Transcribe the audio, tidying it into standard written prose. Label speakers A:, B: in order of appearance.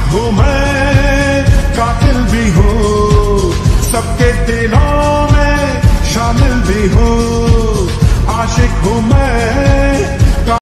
A: हूँ मैं, कातिल भी हूँ, सबके दिलों में शामिल भी हूँ। आशिक हूँ मैं,